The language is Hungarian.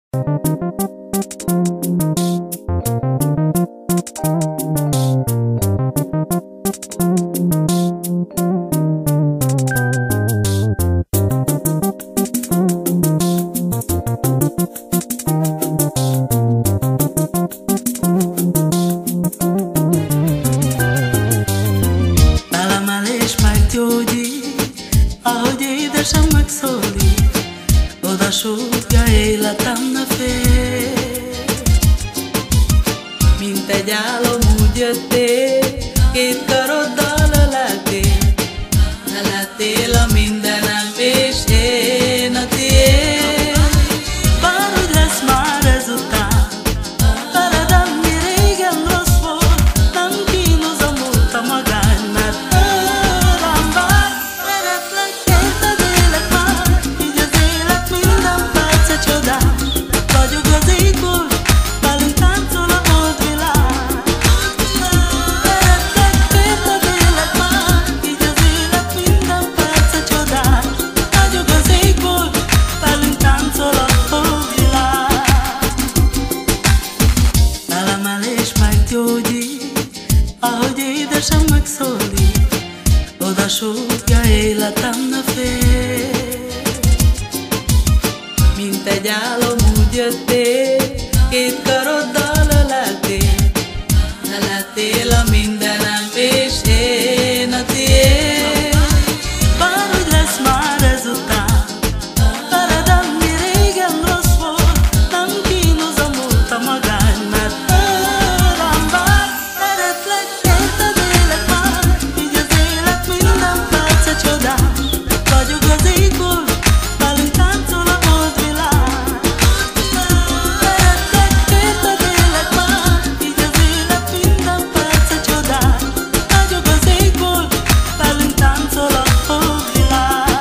Ahogy édesem megszólít, oda súgja életem ne félj. Mint egy álom úgy jöttél, két karoddal öleltél. Te lettél a mindenem, és én a tiéd. Bárhogy lesz már ezután, veled annyi régen rossz volt. Nem kínoz a múlt a magány, mert rám vár. Szeretlek, érted, élek már, így az élet minden perce csodál. Vagyok az égból, velünk táncol a holdvilág. Szeretlek, érted, élek már, így az élet minden perce csodál. Vagyok az égból, velünk táncol a holdvilág. Felemel és meggyógyít, ahogy édesem megszólít, oda súgja életem ne félj. Mint egy álom úgy jöttél, két karoddal öleltél. Te lettél a mindenem, és én a tiéd. Bárhogy lesz már ezután, veled annyi régen rossz volt. Nem kínoz a múlt a magány, mert rám vár. Szeretlek, érted, élek már, így az élet minden perce csodál. Vagyok az égból, velünk táncol a holdvilág. Szeretlek, érted, élek már, így az élet minden perce csodál. Vagyok az égból, velünk táncol a holdvilág.